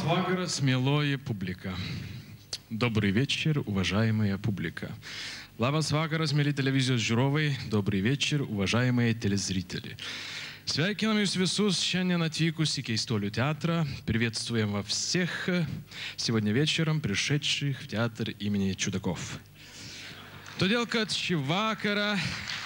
вakaras, mieloji publika. Добрый вечер, уважаемая публика. Labas vakaras, mėly televizijos žiūrovai. Добрый вечер, уважаемые телезрители. Свяйкинам jūs visus šiandien atvykus į Keistuolių театр. Приветствуем во всех сегодня вечером пришедших в театр имени Чудаков. Todėl, kad šį vakarą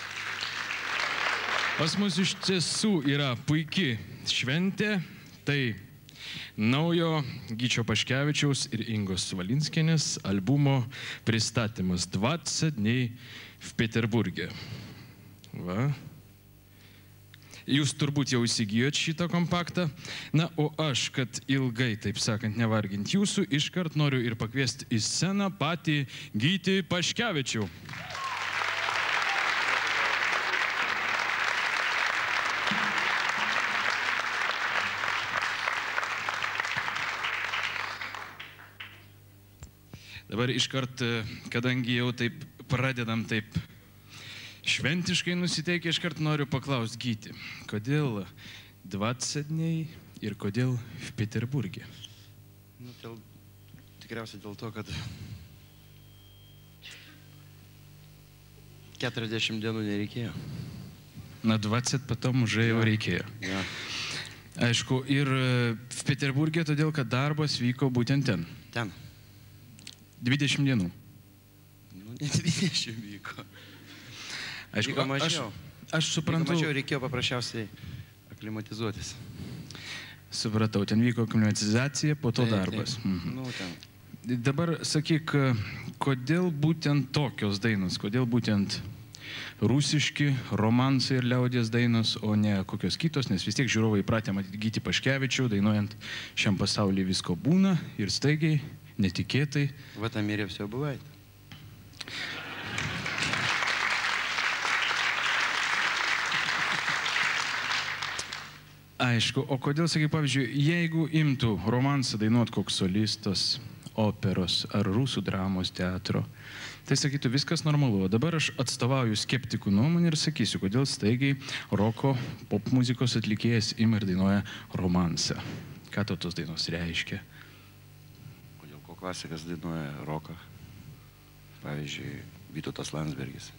pas mus iš tiesų yra puiki šventė, tai naujo Gyčio Paškevičiaus ir Ingos Valinskienės albumo pristatymas 20 dni в Peterburge. Va. Jūs turbūt jau įsigijot šitą kompaktą. Na, o aš, kad ilgai, taip sakant, nevargint jūsų, iškart noriu ir pakviesti į sceną patį Gytį Paškevičių. Dabar iškart, kadangi jau taip pradedam taip šventiškai nusiteikę, iškart noriu paklausti Gyti, kodėl 20 dniai ir kodėl в Peterburge? Nu, tikriausiai dėl to, kad 40 dienų nereikėjo. Na, 20 potom уже jau reikėjo. Ja. Aišku, ir в Peterburge todėl, kad darbas vyko būtent ten. Ten. 20 dienų. Nu, ne 20 vyko. Aišku, vyko mažiau. Aš suprantu. Vyko mažiau, reikėjo paprasčiausiai aklimatizuotis. Supratau, ten vyko aklimatizacija, po to darbas. Nu, ten. Dabar sakyk, kodėl būtent tokios dainos, kodėl būtent rusiški romansai ir liaudies dainos, o ne kokios kitos, nes vis tiek žiūrovai įpratę matyti Gytį Paškevičių, dainuojant šiam pasaulyje visko būna ir staigiai, netikėtai. В этом мире все бывает. Aišku, o kodėl, sakai, pavyzdžiui, jeigu imtų romansą dainuot koks solistas, operos ar rusų dramos teatro, tai sakytų viskas normalu. O dabar aš atstovauju skeptikų nuomonę ir sakysiu, kodėl staigiai roko popmuzikos atlikėjas ima ir dainuoja romansą. Ką tau tos dainos reiškia? Kodėl ko klasikas dainuoja roką? Pavyzdžiui, Vytautas Landsbergis.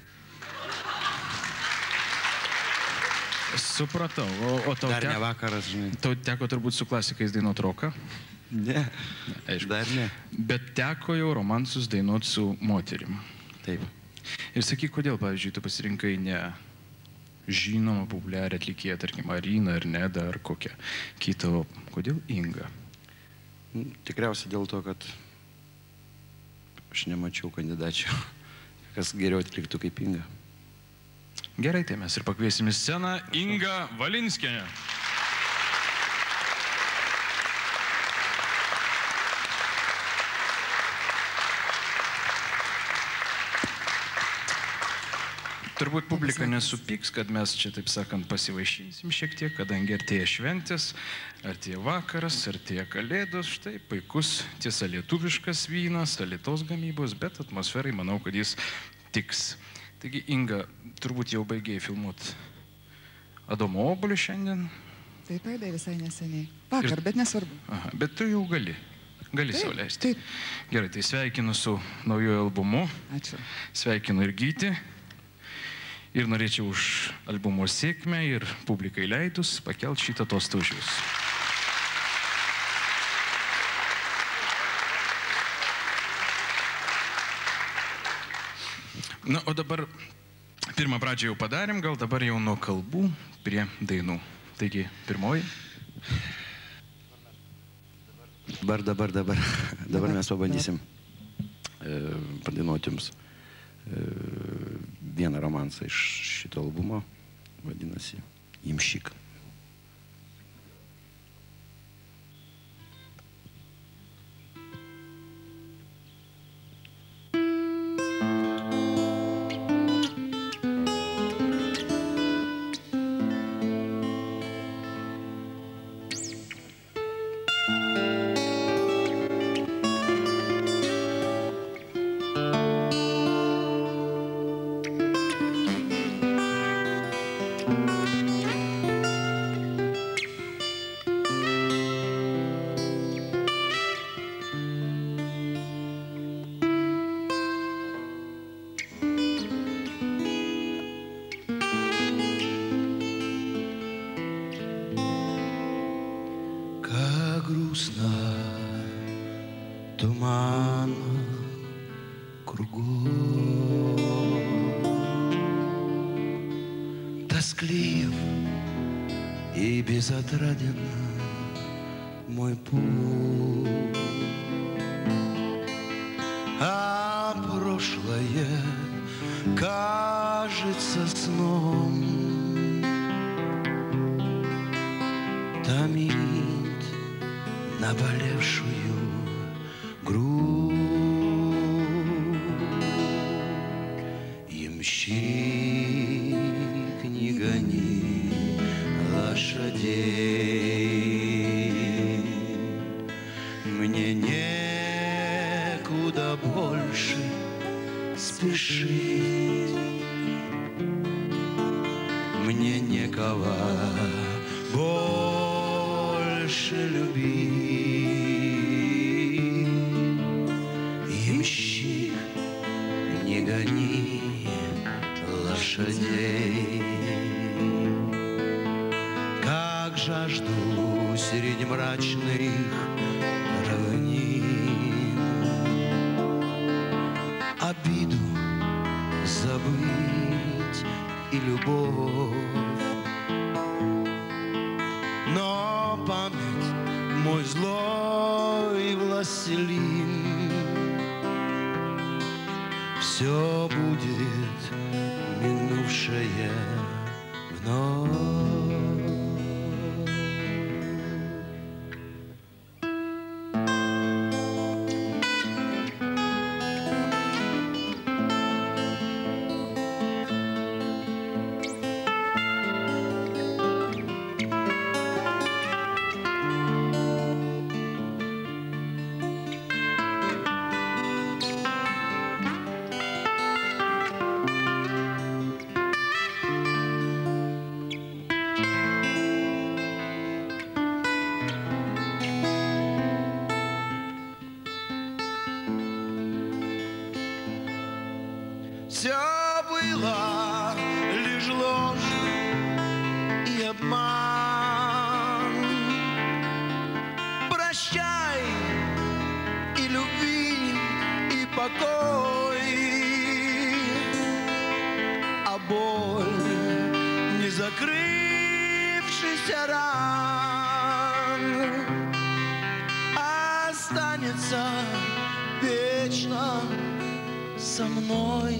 Supratau, o tau Dar ne vakaras, žinai. Tau teko turbūt su klasikais dainuot roką? Ne, Aišku. dar ne. Bet teko jau romansus dainuot su moterim. Taip. Ir sakyk, kodėl, pavyzdžiui, tu pasirinkai ne žinomą populiarią atlikėją, tarkim, Ariną ar Nedą ar kokią kitą, kodėl Inga? Tikriausiai dėl to, kad aš nemačiau kandidačių, kas geriau atliktų kaip Inga. Gerai, tai mes ir pakviesim į sceną Ingą Valinskienę. Turbūt publika nesupyks, kad mes čia, taip sakant, pasivaišinsim šiek tiek, kadangi artėja šventės, artėja vakaras, artėja kalėdos, štai puikus, tiesa, lietuviškas vynas, Alytaus gamybos, bet atmosferai manau, kad jis tiks. Taigi, Inga, turbūt jau baigėjai filmuoti Adomo Obuolį šiandien? Taip, baigė visai neseniai. Vakar, bet nesvarbu. Aha, bet tu jau gali sau leisti. Taip. Gerai, tai sveikinu su naujoju albumu. Ačiū. Sveikinu ir Gytį. Ir norėčiau už albumo sėkmę ir publikai leidus pakelt šitą tostą už jūs. Na, o dabar pirmą pradžią jau padarėm, gal dabar jau nuo kalbų prie dainų. Taigi, pirmoji. Dabar mes pabandysim padainuoti jums vieną romansą iš šito albumo, vadinasi Imšik. Тоскливо и безотраден мой путь, а прошлое кажется сном, томит наболевшую грудь. Ямщик, не гони лошадей, мне некуда больше спешить, мне некого больше любить. Ямщик, не гони лошадей, как жажду среди мрачных равнин обиду забыть и любовь. Но память мой злой властелин, все будет минувшее вновь. Все было лишь ложь и обман. Прощай и любви, и покой, а боль не закрывшийся ран останется вечно со мной.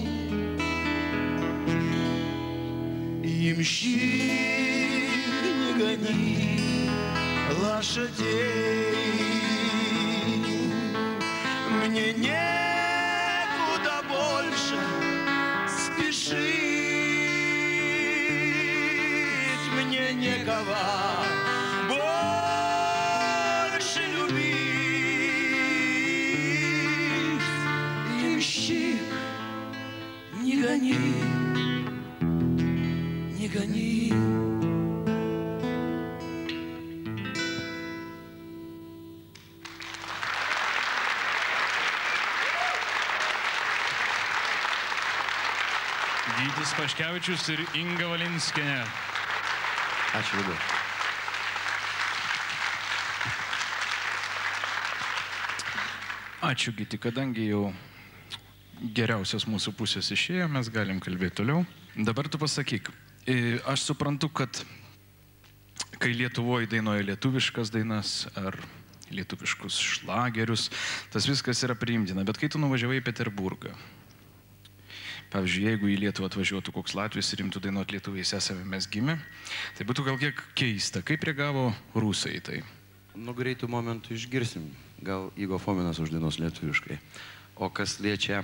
Ямщик, не гони лошадей, мне некуда больше спешить, мне некого больше любить. Ямщик, не гони, не гони. Gytis Paškevičius ir Inga Valinskienė. Ačiū labai. Ačiū, Gyti, kadangi jau geriausias mūsų pusės išėjo, mes galim kalbėti toliau. Dabar tu pasakyk, aš suprantu, kad kai Lietuvoje dainuoja lietuviškas dainas ar lietuviškus šlagerius, tas viskas yra priimtina, bet kai tu nuvažiavai į Peterburgą, pavyzdžiui, jeigu į Lietuvą atvažiuotų koks Latvis ir imtų dainuoti lietuviais esame mes gimę, tai būtų gal kiek keista. Kaip reagavo rusai į tai? Nu, greitų momentų išgirsim. Gal Igor Fominas uždainuos lietuviškai. O kas liečia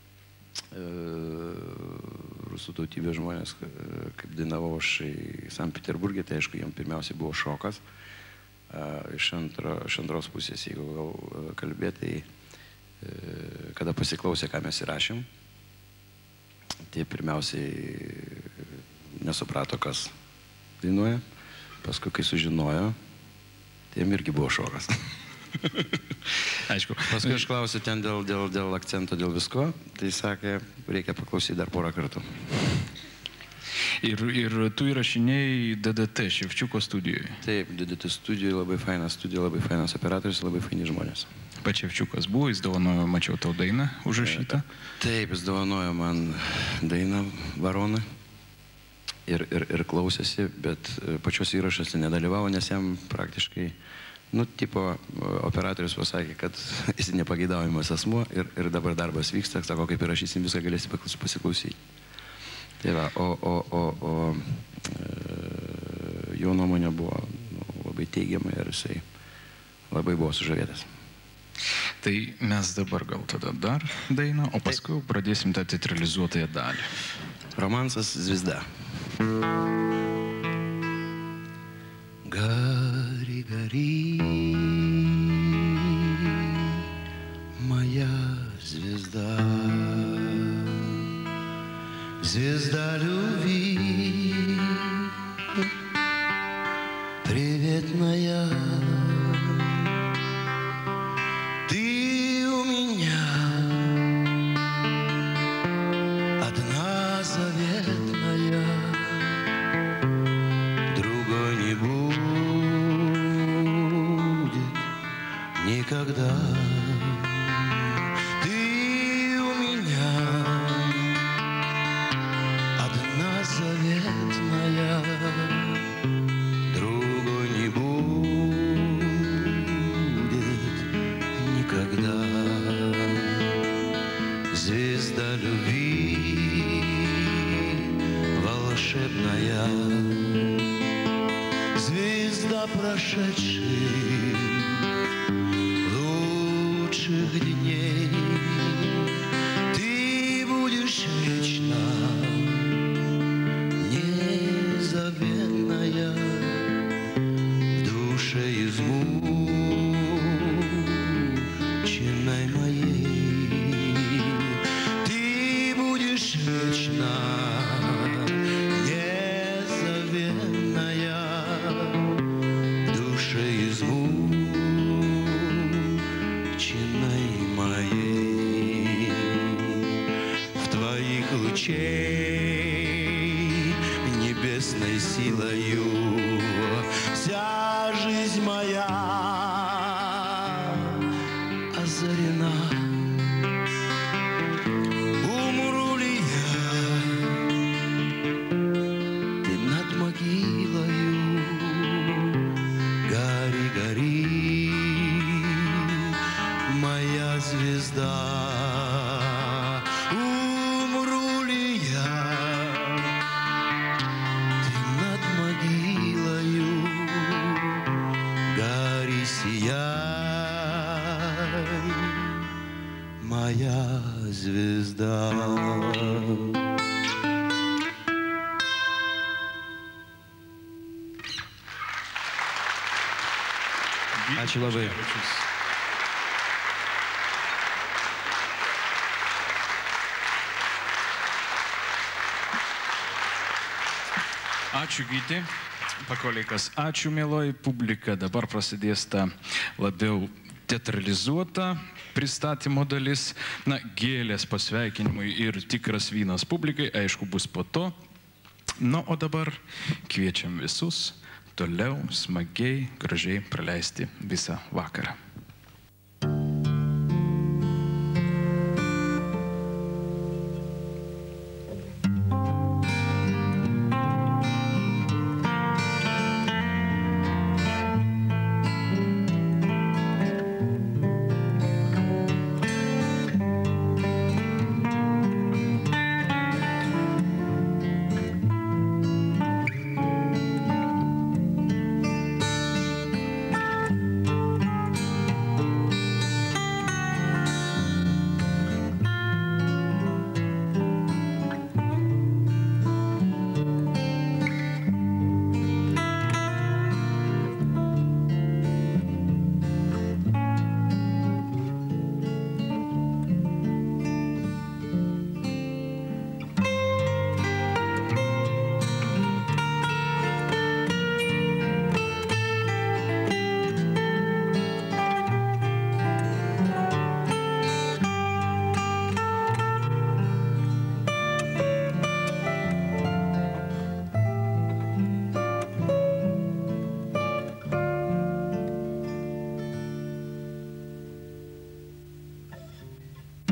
rusų tautybės žmonės, kaip dainavau aš į Sankt Peterburgė, tai aišku, jiems pirmiausiai buvo šokas. Iš antros pusės, jeigu gal kalbėtai, kada pasiklausė, ką mes įrašėm, tai pirmiausiai nesuprato, kas dainuoja. Paskui, kai sužinojo, tai jam irgi buvo šokas. Aišku. Paskui aš klausiu ten dėl akcento, dėl visko, tai sakė, reikia paklausyti dar porą kartų. Ir tu įrašinėjai DDT Ševčiuko studijoje. Taip, DDT studijoje labai fainas studija, labai fainas operatorius, labai faini žmonės. Pats Ševčiukas buvo, jis dovanojo, mačiau tau dainą užrašytą. Taip, jis dovanojo man dainą Varonai. ir klausėsi, bet pačios įrašuose nedalyvavo, nes jam praktiškai, nu, tipo, operatorius pasakė, kad jis nepageidaujamas asmuo ir dabar darbas vyksta, sako, kaip įrašysim viską, galėsi pasiklausyti. Tai va, o jo nuomonė buvo labai teigiama ir jisai labai buvo sužavėtas. Tai mes dabar gal tada dar dainą, o paskui pradėsim tą teatralizuotąją dalį. Romansas Звезда. Gari, gari, моя звезда, звезда любви, приветная. Ты у меня одна заветная, другой не будет никогда. Ты у меня одна заветная, другой не будет никогда. Звезда любви волшебная, звезда прошедших лучших дней. Ты будешь вечно незабвенная в душе измученной моей. Ты будешь вечно незабвенная в душе измученной моей. В твоих лучей небесной силою вся жизнь моя озарена. Умру ли я, ты над могилою, гори, гори, моя звезда. Умру ли я, ты над могилою, гори, сияй, моя звезда. Ačiū labai. Ačiū, Gyti. Pakolikas, ačiū, mėloji publika. Dabar prasidės ta labiau teatralizuota pristatymo dalis. Na, gėlės pasveikinimui ir tikras vynas publikai, aišku, bus po to. Na, o dabar kviečiam visus toliau smagiai, gražiai praleisti visą vakarą.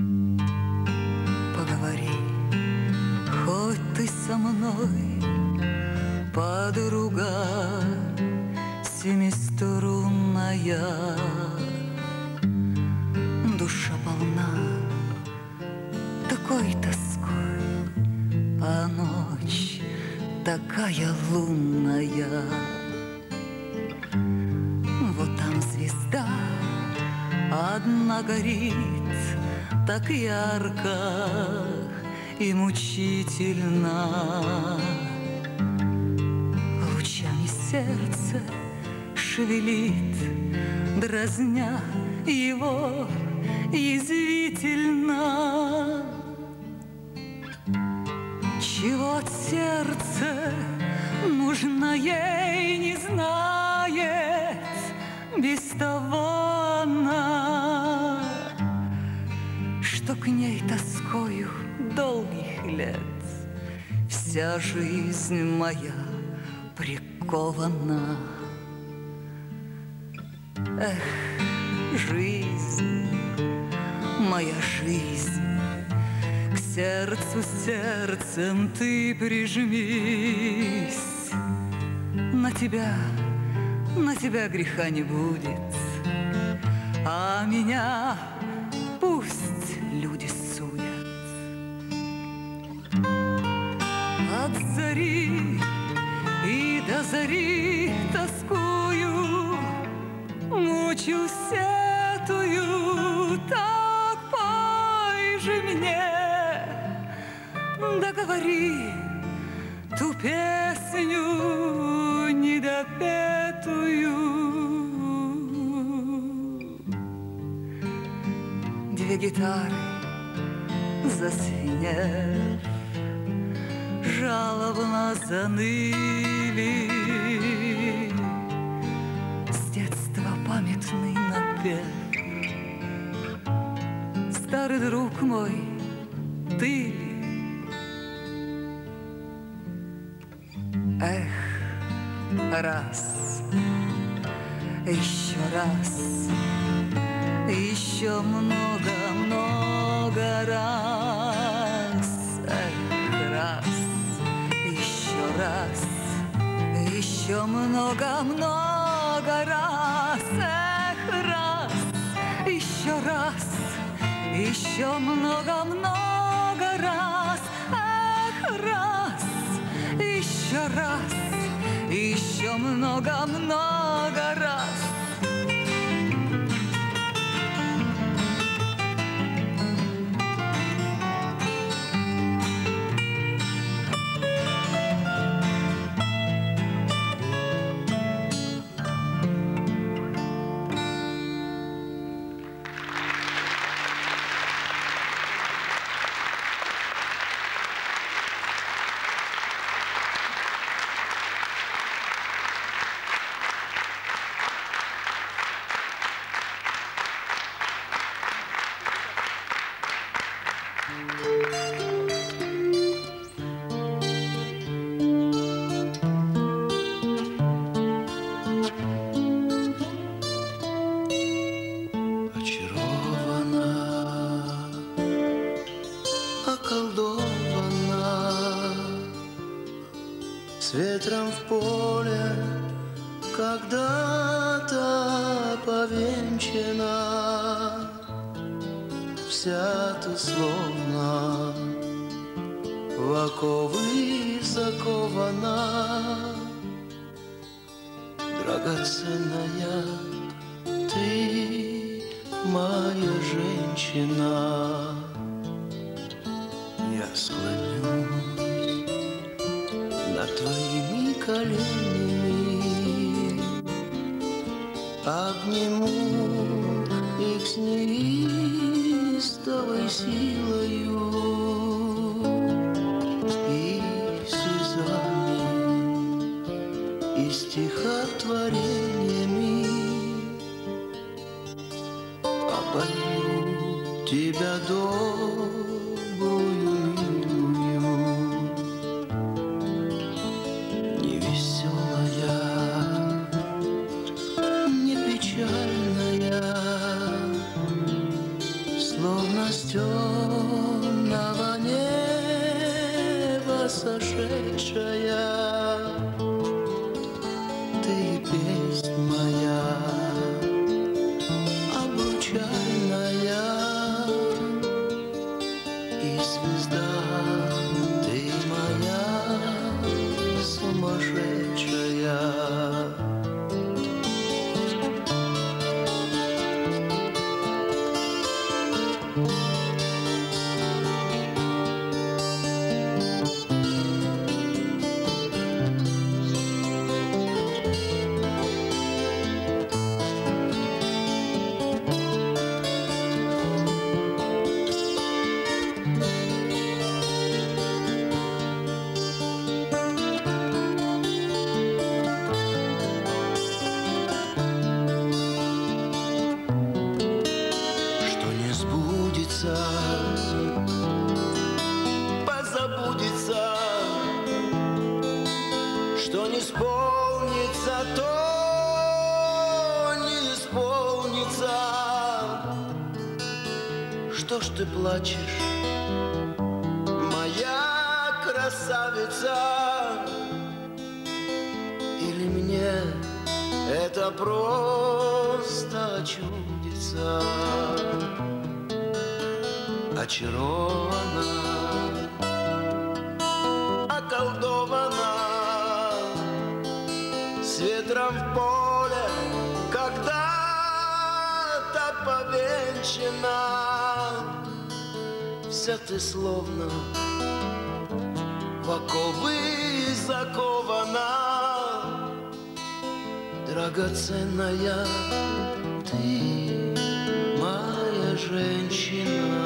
со мной подруга семиструнная, душа полна такой тоской, а ночь такая лунная. Вот там звезда одна горит так ярко и мучительно, лучами сердце шевелит, дразня его язвительно. Чего от сердца нужно ей не знает, без того она, что к ней тоскою долгих лет вся жизнь моя прикована. Эх, жизнь, моя жизнь, к сердцу сердцем ты прижмись. На тебя греха не будет, а меня пусть люди судят. От зари и до зари тоскую, мучу сетую, так пой же мне, договори ту песню недопетую. Две гитары зазвенев, жалобно заныли, с детства памятный напев. Старый друг мой, ты ли? Эх, раз, еще раз, еще много-много раз. Эх, раз, еще много-много раз. Эх, раз, еще много-много раз. Эх, раз, еще много-много раз. С ветром в поле когда-то повенчана, вся ты словно в оковы закована. Драгоценная ты, моя женщина, я склонюсь над твоими коленями, обниму их с неистовой силою и слезами, и стихотворениями обойму тебя добрую, милую, невеселая, не печальная, словно с темного неба сошедшая. что ж ты плачешь, моя красавица? Или мне это просто чудится? Очарована, околдована, с ветром в поле когда-то повенчана. Вся ты словно в оковы закована, драгоценная ты, моя женщина.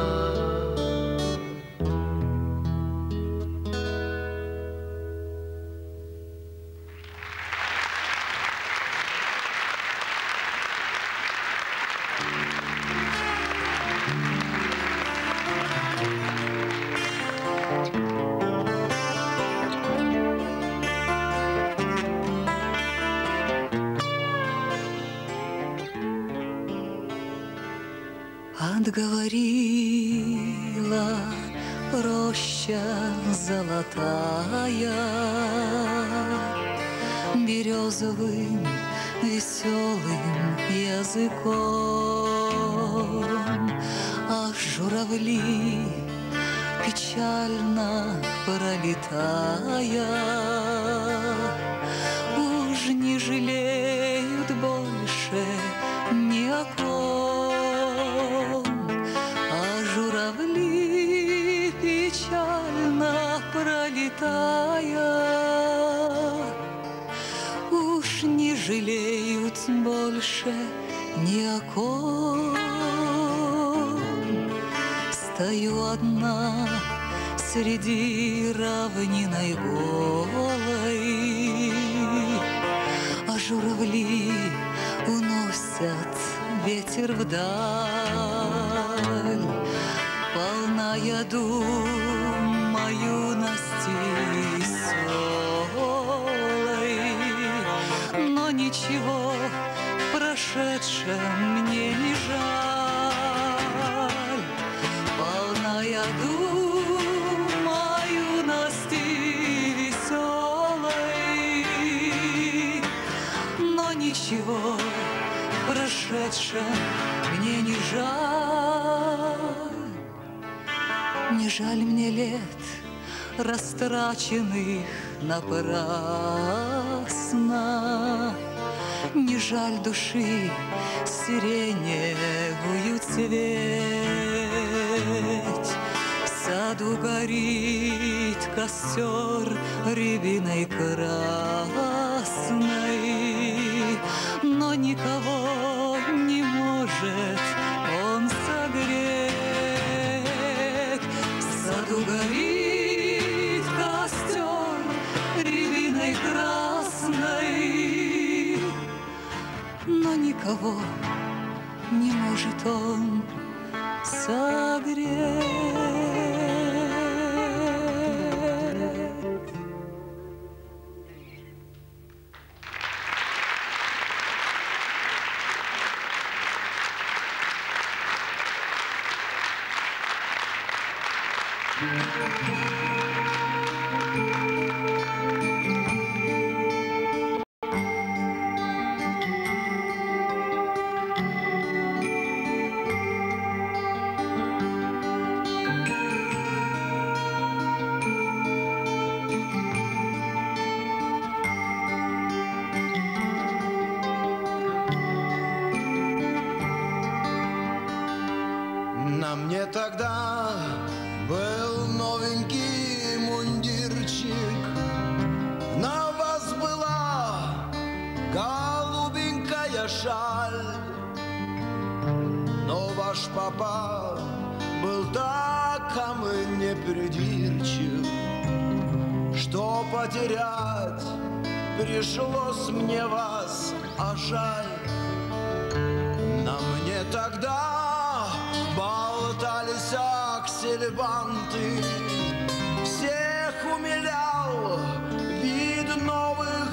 Отговорила роща золотая березовым веселым языком, а журавли, печально пролетая, уж не жалеют больше ни о ком. Журавли, печально пролетая, уж не жалеют больше ни о ком. Стою одна среди равнины голой, а журавли уносят ветер вдаль. Полная дума юности веселой, но ничего в прошедшем мне не жаль. Полная дума юности веселой, но ничего в прошедшем мне не жаль. Не жаль мне лет, растраченных напрасно, не жаль души сиреневую цветь. В саду горит костер рябиной красной, но никого не может он согреть. В саду горит костер рябиной красной, но никого не может он согреть. На мне тогда был новенький мундирчик, на вас была голубенькая шаль, но ваш папа был так ко мне придирчив, что потерять пришлось мне вас, а жаль. На мне тогда болтались аксельбанты, всех умилял вид новых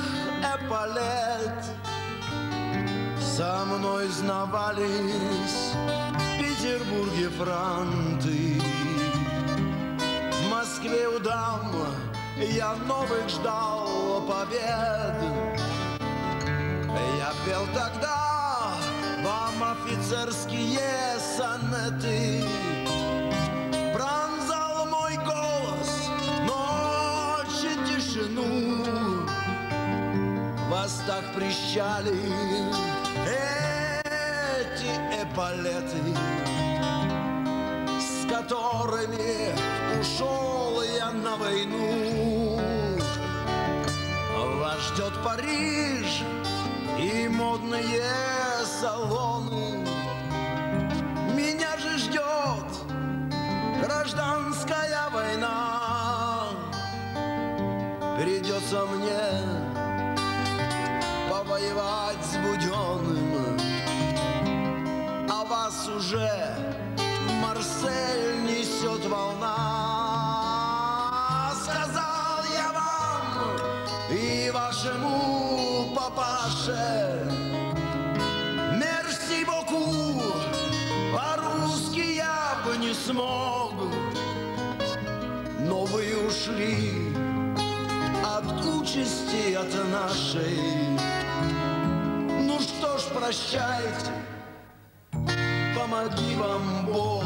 эполет. Со мной знавались Петербурге франты. В Москве у дам я новых ждал побед. Я пел тогда вам офицерские сонеты. Пронзал мой голос ночь и тишину. Вас так прищали эти эполеты, с которыми ушел я на войну. Вас ждет Париж и модные салоны. Меня же ждет гражданская война. Придется мне повоевать с Буденным, а вас уже в Марсель несет волна. Сказал я вам и вашему папаше мерси боку, по-русски я бы не смог, но вы ушли от участи, от нашей. Ну что ж, прощайте, помоги вам Бог.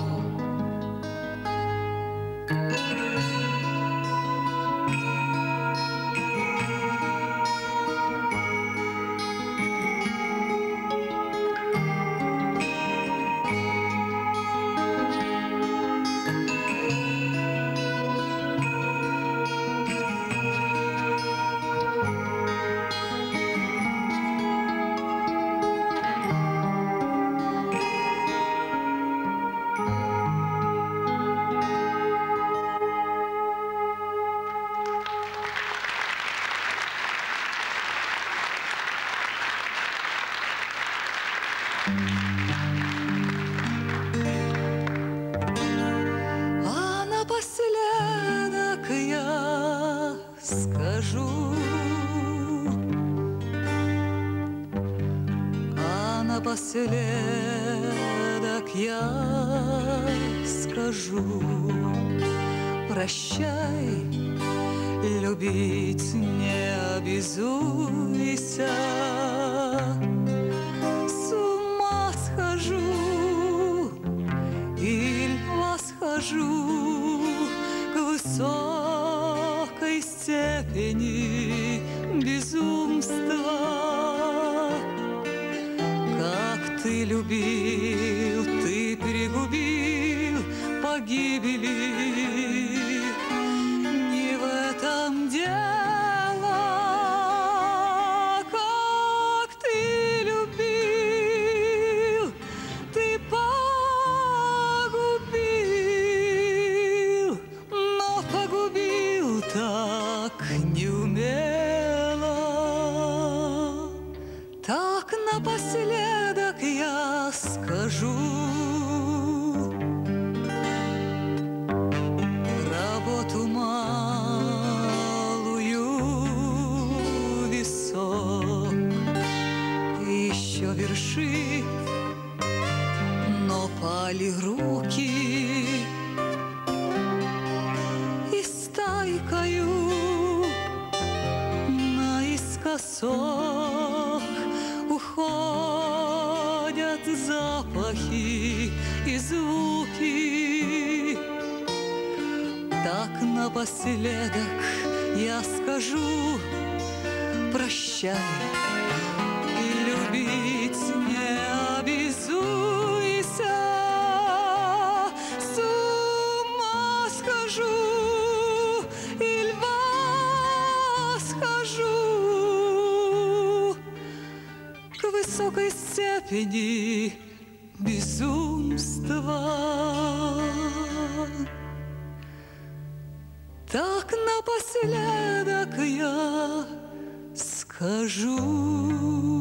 А напоследок я скажу, а напоследок я скажу: прощай, любить не обязуйся. С ума схожу или восхожу к высокой степени безумства. Как ты любил, ты пригубил погибели. Не в этом дело. Как ты любил, ты погубил, но погубил так неумело. Так напоследок я скажу: работу малую висок еще вершит, но пали руки, и стайкою наискосок уходят запахи и звуки. Так напоследок я скажу: прощай, любить не обязуйся. С ума схожу или восхожу к высокой степени безумства. Так напоследок я скажу.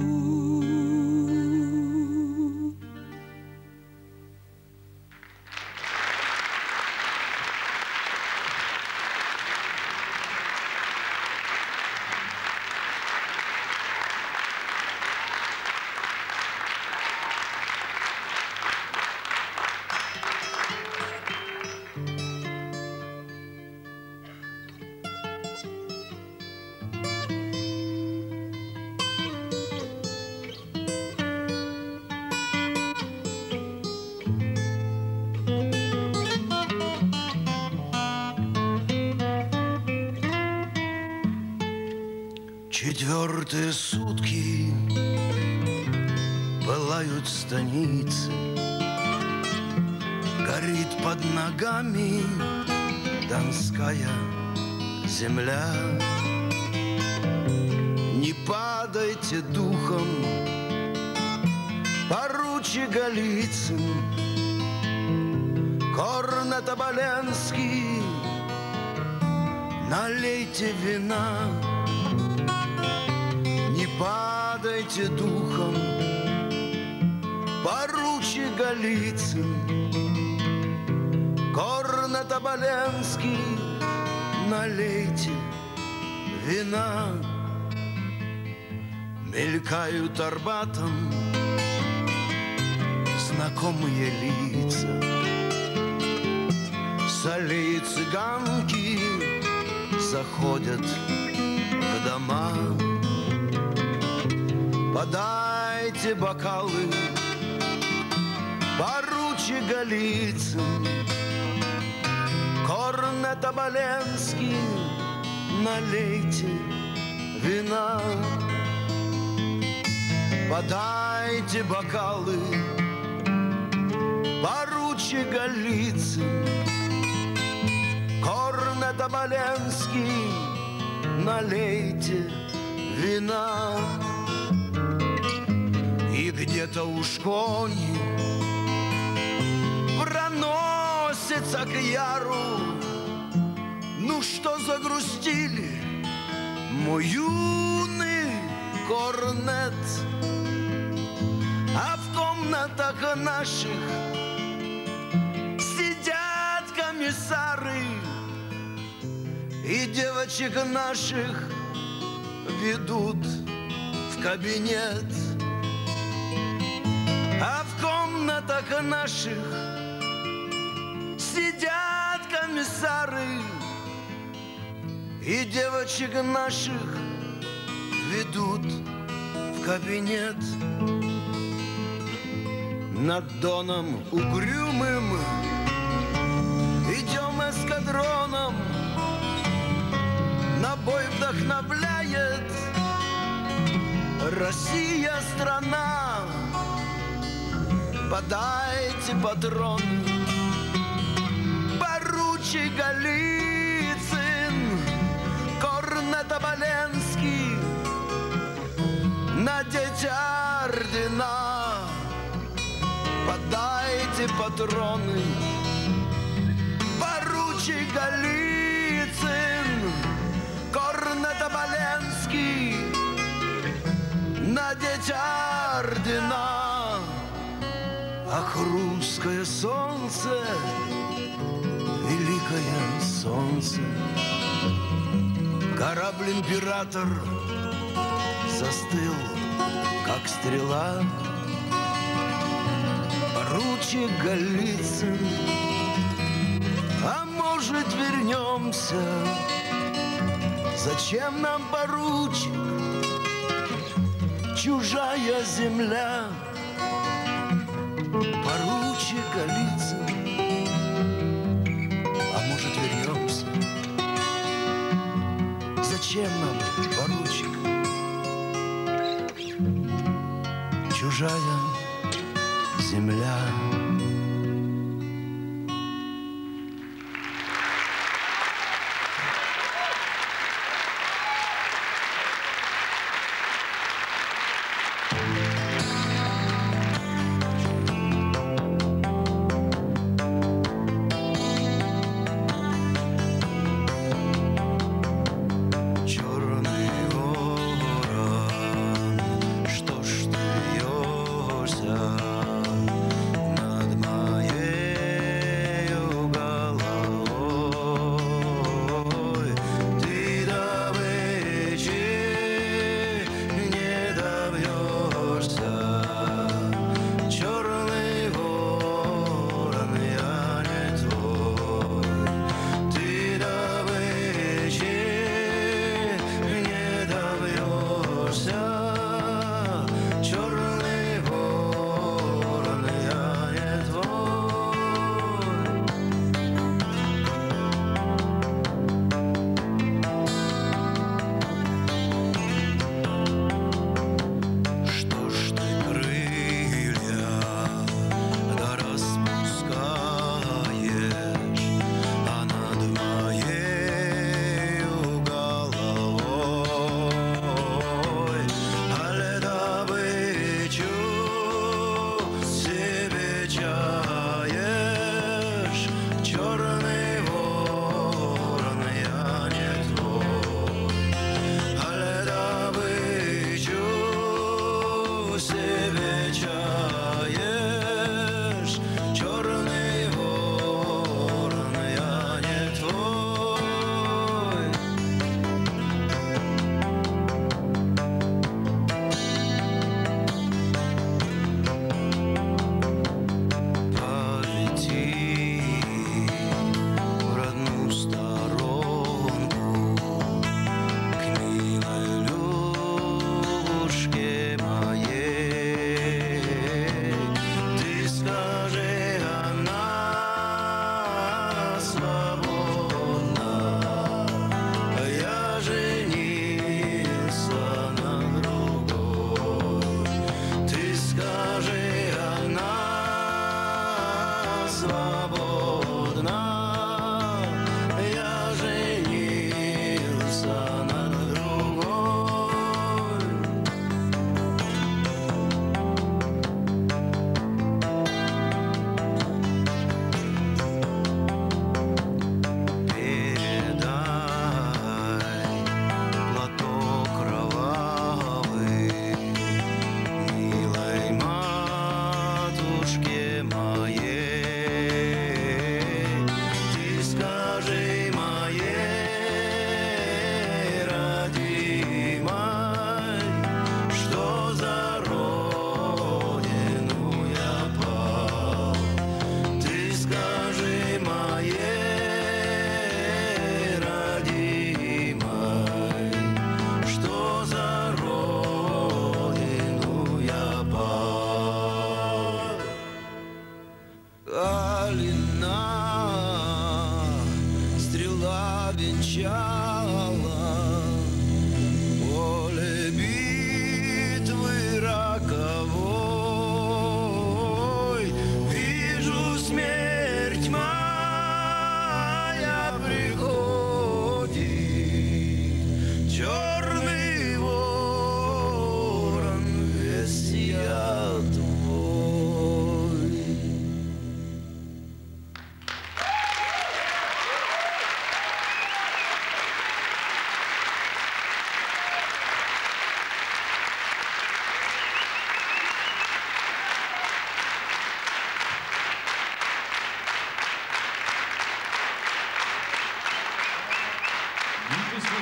Четвертые сутки пылают станицы, горит под ногами донская земля. Не падайте духом, поручик Голицын, корнет Оболенский, налейте вина. Не падайте духом, поручик Голицын, корнет Оболенский, налейте вина. Мелькают Арбатом знакомые лица, с аллеи цыганки заходят в дома. Подайте бокалы, поручик Голицын, корнет Оболенский, налейте вина. Подайте бокалы, поручик Голицын, корнет Оболенский, налейте вина. И где-то уж кони проносятся к яру. Ну что загрустили, мой юный корнет? А в комнатах наших сидят комиссары, и девочек наших ведут в кабинет. А в комнатах наших сидят комиссары, и девочек наших ведут в кабинет. Над Доном угрюмым идем эскадроном, на бой вдохновляет Россия страна. Подайте патроны, поручик Голицын, корнет Оболенский, надеть ордена. Подайте патроны, поручик Голицын, корнет Оболенский, надеть ордена. Ах, русское солнце, великое солнце, корабль император застыл, как стрела. Поручик Голицын, а может вернемся? Зачем нам, поручик, чужая земля? Поручик Голицын, а может вернемся? Зачем нам, поручик, чужая земля? На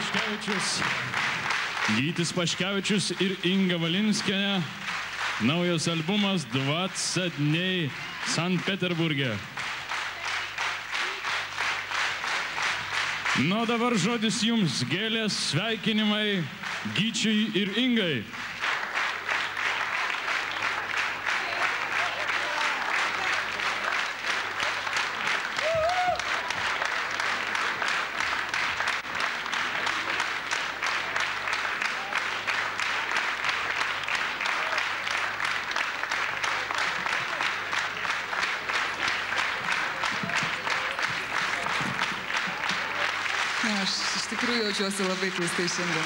Gytis Paškevičius ir Inga Valinskienė. Naujas albumas 20 dnей Sankt Peterburge. Nu, dabar žodis jums, gėlės, sveikinimai Gyčiui ir Ingai. Aš iš tikrųjų jaučiuosi labai keistai šiandien.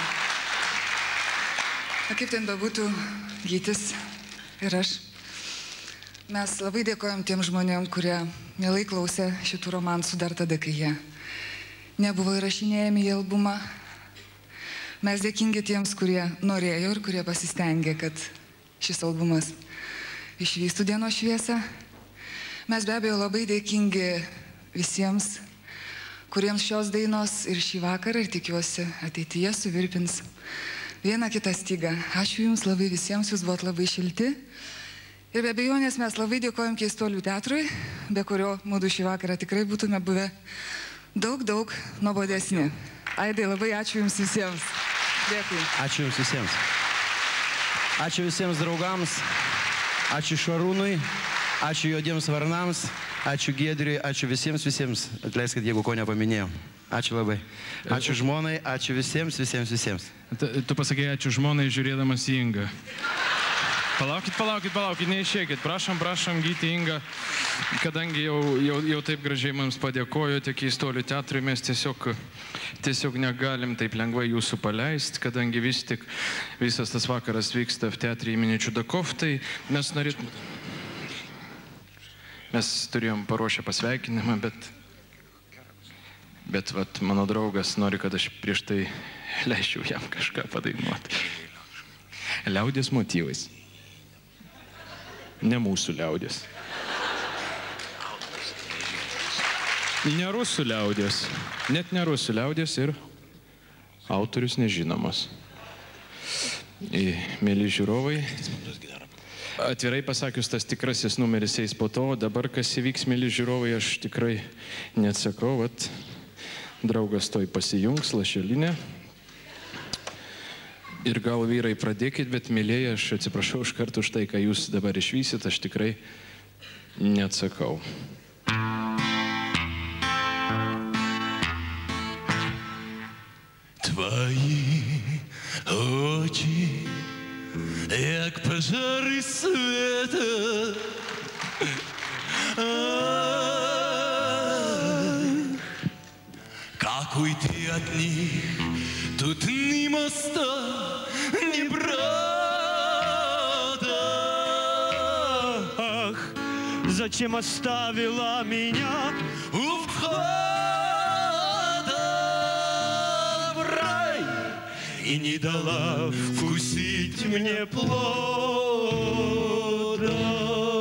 Kaip ten bebūtų, Gytis ir aš. Mes labai dėkojam tiem žmonėm, kurie mielai klausė šitų romansų dar tada, kai jie nebuvo įrašinėjami į albumą. Mes dėkingi tiems, kurie norėjo ir kurie pasistengė, kad šis albumas išvystų dienos šviesą. Mes be abejo labai dėkingi visiems, kuriems šios dainos ir šį vakarą, ir tikiuosi ateityje suvirpins vieną kitą stygą. Ačiū Jums labai visiems, Jūs buvot labai šilti. Ir be abejonės mes labai dėkojam Keistuolių teatrui, be kurio mūdu šį vakarą tikrai būtume buvę daug nuobodesni. Aidai, labai ačiū Jums visiems. Dėkui. Ačiū Jums visiems. Ačiū visiems draugams. Ačiū Šarūnui. Ačiū Juodiems varnams. Ačiū Giedriui, ačiū visiems. Atleiskit, jeigu ko nepaminėjau. Ačiū labai. Ačiū žmonai, ačiū visiems. Tu pasakėjai ačiū žmonai, žiūrėdamas į Ingą. Palaukit, neišėkit. Prašom, Gyti, Inga, kadangi jau taip gražiai mums padėkojote Keistuolių teatrui, mes tiesiog negalim taip lengvai jūsų paleisti, kadangi vis tik visas tas vakaras vyksta v teatrį imeni Čudakov, tai mes turėjom paruošę pasveikinimą, bet vat, mano draugas nori, kad aš prieš tai leisčiau jam kažką padainuoti. Liaudies motyvais. Ne mūsų liaudies. Ne rusų liaudies. Net ne rusų liaudies ir autorius nežinomas. Mėly žiūrovai, atvirai pasakius, tas tikrasis numeris eis po to, dabar kas įvyks, mėly žiūrovai, aš tikrai neatsakau, vat, draugas toj pasijungs lašelinę. Ir gal vyrai pradėkit, bet mėlėjai, aš atsiprašau iš karto už tai, ką jūs dabar išvysit, aš tikrai neatsakau. Твої очі, як пожари света, как уйти от них, тут ни моста, ни брата. Ах, зачем оставила меня у входа в рай и не дала вкусить мне плода?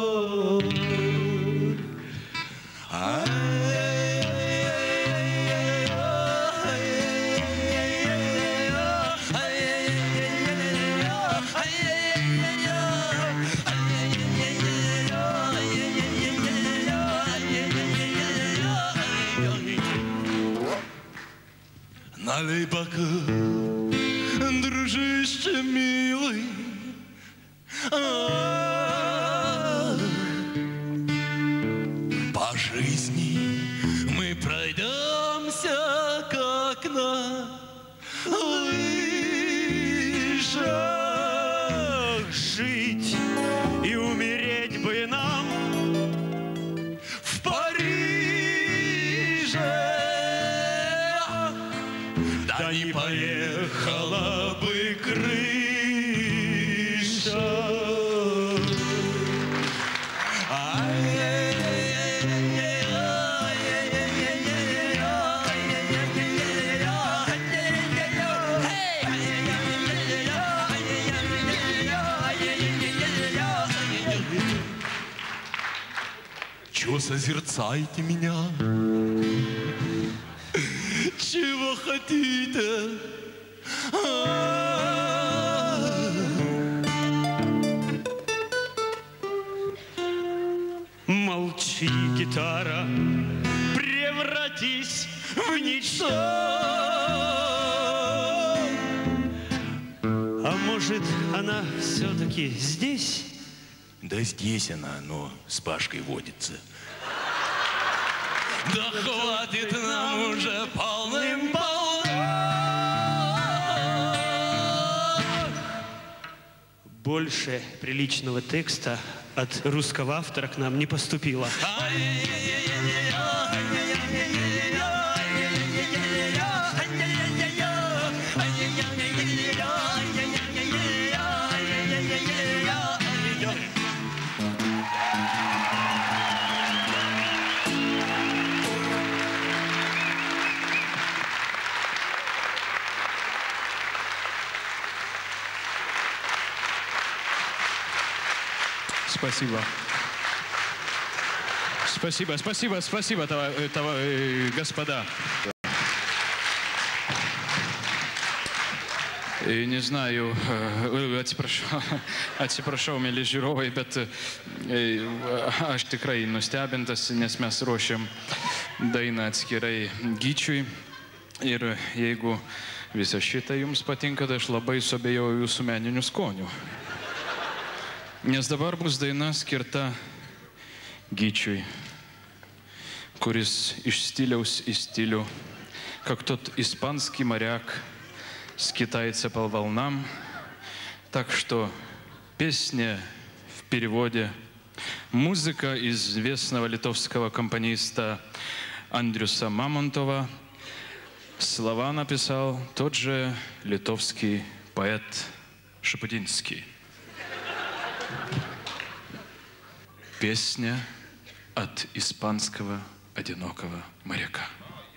Налей бокал, дружище милый, по жизни мы пройдемся, как на лыжах. Жить и умереть бы нам в Париже. Да не поехала бы крыша. Чего созерцаете меня? Чего хотите? гитара, превратись в ничто. А может, она все-таки здесь? Да здесь она, но с Пашкой водится. Да хватит нам уже полным-полно. Больше приличного текста от русского автора к нам не поступило. Спасибо. Спасибо, спасибо, спасибо, господа. Не знаю, atsiprašau, mėly žiūrovai, bet aš tikrai nustebintas, nes mes ruošiam dainą atskirai Gyčiui. Ir jeigu visą šitą jums patinka, tai aš labai suabejoju jūsų meniniu skoniu. Nes dabar bus daina skirta Gyčiui, kuris iš stiliaus į stilių, как тот испанский моряк скитается по волнам. Так что песня в переводе. Музыка известного литовского компониста Andriusa Mamontova. Слова написал тот же литовский поэт Шапутинский. Песня от испанского одинокого моряка.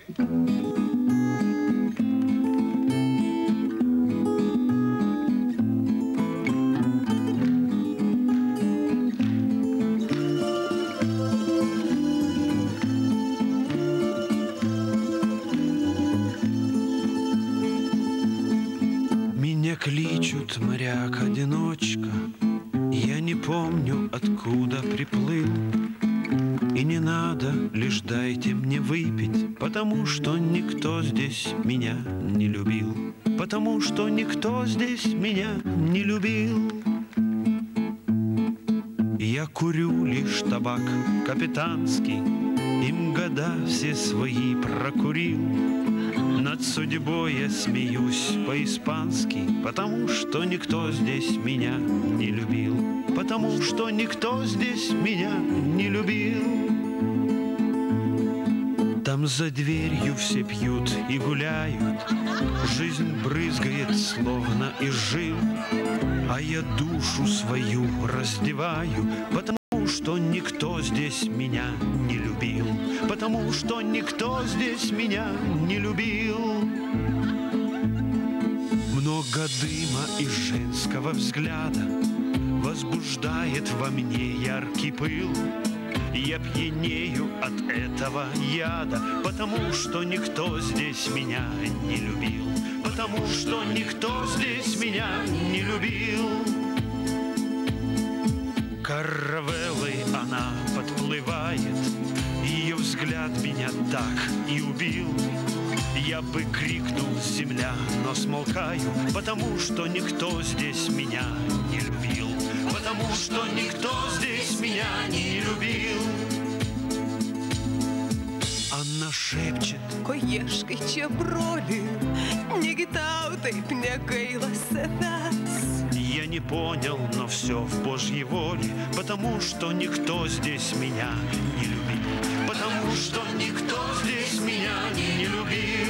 Меня кличут моряк-одиночка, я не помню, откуда приплыл. И не надо, лишь дайте мне выпить, потому что никто здесь меня не любил. Потому что никто здесь меня не любил. Я курю лишь табак капитанский, им года все свои прокурил. Над судьбой я смеюсь по-испански, потому что никто здесь меня не любил. Потому что никто здесь меня не любил. Там за дверью все пьют и гуляют, жизнь брызгает словно из жил, а я душу свою раздеваю, потому что никто здесь меня не любил. Потому что никто здесь меня не любил. Много дыма и женского взгляда возбуждает во мне яркий пыл. Я пьянею от этого яда, потому что никто здесь меня не любил. Потому что никто здесь меня не любил. Каравеллой она подплывает, ее взгляд меня так и убил. Я бы крикнул «Земля!», но смолкаю, потому что никто здесь меня не любил. Потому что никто здесь меня не любил. Она шепчет: Koieškai čia broli, negi tau taip negaila savęs. Я не понял, но все в Божьей воле, потому что никто здесь меня не любил. Потому что никто здесь меня не любил.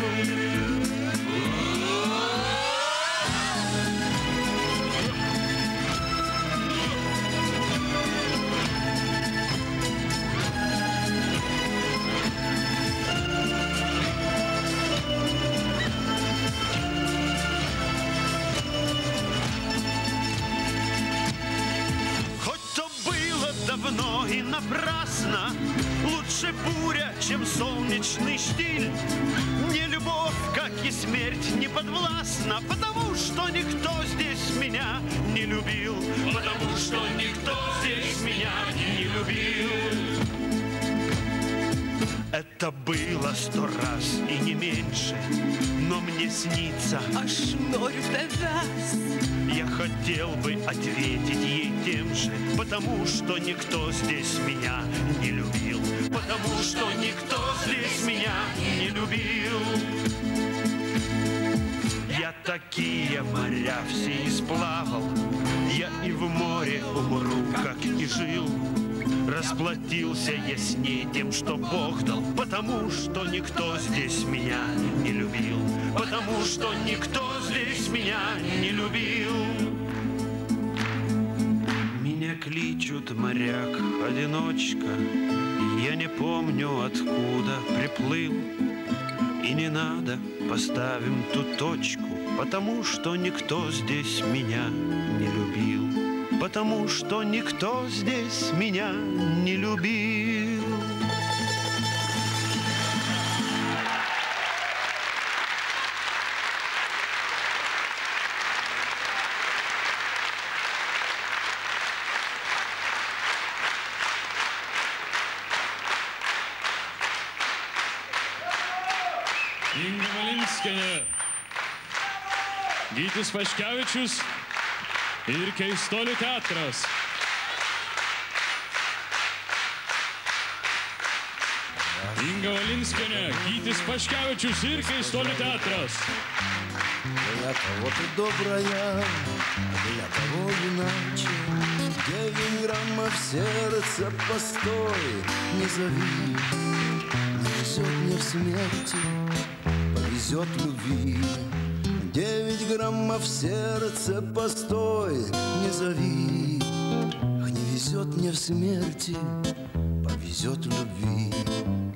Давно и напрасно, лучше буря, чем солнечный штиль. Не любовь, как и смерть, не подвластна, потому что никто здесь меня не любил. Потому что никто здесь меня не любил. Это было 100 раз и не меньше, но мне снится, Aš noriu tavęs. я хотел бы ответить ей тем же, потому что никто здесь меня не любил, потому что никто здесь меня не любил. Я такие моря все исплавал, я и в море умру, как и жил. Расплатился я с ней тем, что Бог дал, потому что никто здесь меня не любил, потому что никто здесь меня не любил. Меня кличут моряк-одиночка, я не помню, откуда приплыл. И не надо, поставим ту точку, потому что никто здесь меня не любил, потому что никто здесь меня не любил. Inga Valinskienė, Gytis Paškevičius ir Keistuolių teatras. Inga Valinskienė, Gytis Paškevičius ir Keistuolių teatras. Для кого-то добрая, для кого иначе. 9 граммов сердца, постой, не зови. Не везет мне в смерти, повезет любви. 9 граммов сердца, постой, не зови. Не везет мне в смерти, повезет любви.